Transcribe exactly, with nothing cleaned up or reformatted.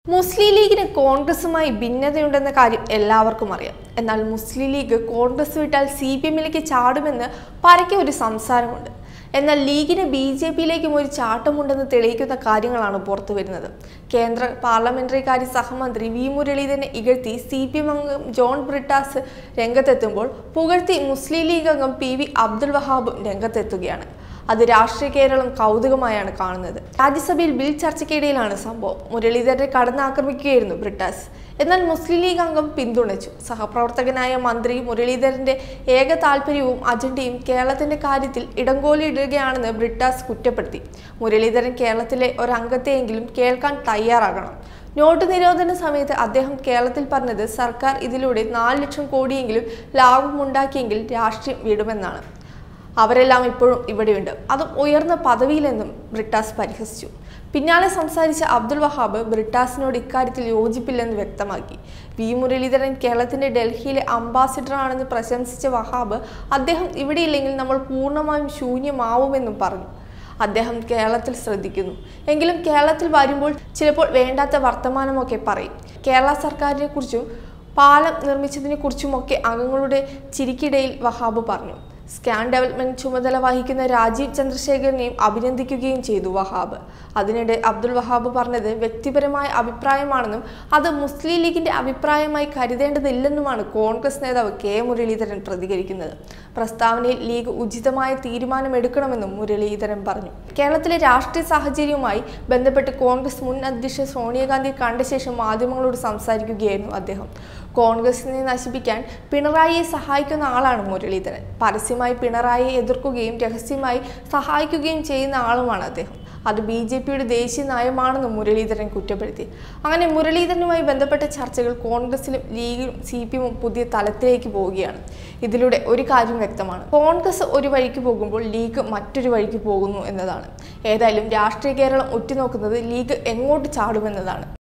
മുസ്ലിം ലീഗിന് കോൺഗ്രസുമായി ഭിന്നതയുണ്ടെന്ന കാര്യം എല്ലാവർക്കും അറിയാം. എന്നാൽ മുസ്ലിം ലീഗ് കോൺഗ്രസ് വിട്ടാൽ സി പി എമ്മിലേക്ക് ചാടുമെന്ന് പരക്കെ ഒരു സംസാരമുണ്ട്. എന്നാൽ ലീഗിന് ബി ജെ പിയിലേക്കും ഒരു ചാട്ടമുണ്ടെന്ന് തെളിയിക്കുന്ന കാര്യങ്ങളാണ് പുറത്തു വരുന്നത്. കേന്ദ്ര പാർലമെന്ററി കാര്യ സഹമന്ത്രി വി മുരളീധരനെ ഇകഴ്ത്തി സി പി എം അംഗം ജോൺ ബ്രിട്ടാസ് രംഗത്തെത്തുമ്പോൾ പുകഴ്ത്തി മുസ്ലിം ലീഗ് അംഗം പി വി അബ്ദുൽ വഹാബും രംഗത്തെത്തുകയാണ്. അത് രാഷ്ട്രീയ കേരളം കൗതുകമായാണ് കാണുന്നത്. രാജ്യസഭയിൽ ബിൽ ചർച്ചയ്ക്കിടയിലാണ് സംഭവം. മുരളീധരനെ കടന്നാക്രമിക്കുകയായിരുന്നു ബ്രിട്ടാസ്. എന്നാൽ മുസ്ലിം ലീഗ് അംഗം പിന്തുണച്ചു. സഹപ്രവർത്തകനായ മന്ത്രി മുരളീധരന്റെ ഏക താല്പര്യവും അജണ്ടയും കേരളത്തിന്റെ കാര്യത്തിൽ ഇടങ്കോലിടുകയാണെന്ന് ബ്രിട്ടാസ് കുറ്റപ്പെടുത്തി. മുരളീധരൻ കേരളത്തിലെ ഒരംഗത്തെയെങ്കിലും കേൾക്കാൻ തയ്യാറാകണം. നോട്ട് നിരോധന സമയത്ത് അദ്ദേഹം കേരളത്തിൽ പറഞ്ഞത് സർക്കാർ ഇതിലൂടെ നാല് ലക്ഷം കോടിയെങ്കിലും ലാഭമുണ്ടാക്കിയെങ്കിൽ രാഷ്ട്രീയം വിടുമെന്നാണ്. അവരെല്ലാം ഇപ്പോഴും ഇവിടെയുണ്ട്, അതും ഉയർന്ന പദവിയിലെന്നും ബ്രിട്ടാസ് പരിഹസിച്ചു. പിന്നാലെ സംസാരിച്ച അബ്ദുൽ വഹാബ് ബ്രിട്ടാസിനോട് ഇക്കാര്യത്തിൽ യോജിപ്പില്ലെന്ന് വ്യക്തമാക്കി. വി മുരളീധരൻ കേരളത്തിന്റെ ഡൽഹിയിലെ അംബാസിഡർ ആണെന്ന് പ്രശംസിച്ച വഹാബ് അദ്ദേഹം ഇവിടെയില്ലെങ്കിൽ നമ്മൾ പൂർണ്ണമായും ശൂന്യമാവുമെന്നും പറഞ്ഞു. അദ്ദേഹം കേരളത്തിൽ ശ്രദ്ധിക്കുന്നു, എങ്കിലും കേരളത്തിൽ വരുമ്പോൾ ചിലപ്പോൾ വേണ്ടാത്ത വർത്തമാനമൊക്കെ പറയും. കേരള സർക്കാരിനെ കുറിച്ചും പാലം നിർമ്മിച്ചതിനെ കുറിച്ചുമൊക്കെ അംഗങ്ങളുടെ ചിരിക്കിടയിൽ വഹാബ് പറഞ്ഞു. സ്കാൻ ഡെവലപ്മെന്റ് ചുമതല വഹിക്കുന്ന രാജീവ് ചന്ദ്രശേഖരനെയും അഭിനന്ദിക്കുകയും ചെയ്തു വഹാബ്. അതിനിടെ അബ്ദുൽ വഹാബ് പറഞ്ഞത് വ്യക്തിപരമായ അഭിപ്രായമാണെന്നും അത് മുസ്ലിം ലീഗിന്റെ അഭിപ്രായമായി കരുതേണ്ടതില്ലെന്നുമാണ് കോൺഗ്രസ് നേതാവ് കെ മുരളീധരൻ പ്രതികരിക്കുന്നത്. പ്രസ്താവനയിൽ ലീഗ് ഉചിതമായ തീരുമാനമെടുക്കണമെന്നും മുരളീധരൻ പറഞ്ഞു. കേരളത്തിലെ രാഷ്ട്രീയ സാഹചര്യവുമായി ബന്ധപ്പെട്ട് കോൺഗ്രസ് മുൻ അധ്യക്ഷ സോണിയാഗാന്ധി കണ്ട ശേഷം മാധ്യമങ്ങളോട് സംസാരിക്കുകയായിരുന്നു അദ്ദേഹം. കോൺഗ്രസിനെ നശിപ്പിക്കാൻ പിണറായിയെ സഹായിക്കുന്ന ആളാണ് മുരളീധരൻ. പരസ്യമായി പിണറായിയെ എതിർക്കുകയും രഹസ്യമായി സഹായിക്കുകയും ചെയ്യുന്ന ആളുമാണ് അദ്ദേഹം. അത് ബി ജെ പിയുടെ ദേശീയ നയമാണെന്നും മുരളീധരൻ കുറ്റപ്പെടുത്തി. അങ്ങനെ മുരളീധരനുമായി ബന്ധപ്പെട്ട ചർച്ചകൾ കോൺഗ്രസിലും ലീഗിലും സി പി എമ്മും പുതിയ തലത്തിലേക്ക് പോവുകയാണ്. ഇതിലൂടെ ഒരു കാര്യം വ്യക്തമാണ്, കോൺഗ്രസ് ഒരു വഴിക്ക് പോകുമ്പോൾ ലീഗ് മറ്റൊരു വഴിക്ക് പോകുന്നു എന്നതാണ്. ഏതായാലും രാഷ്ട്രീയ കേരളം ഉറ്റുനോക്കുന്നത് ലീഗ് എങ്ങോട്ട് ചാടുമെന്നതാണ്.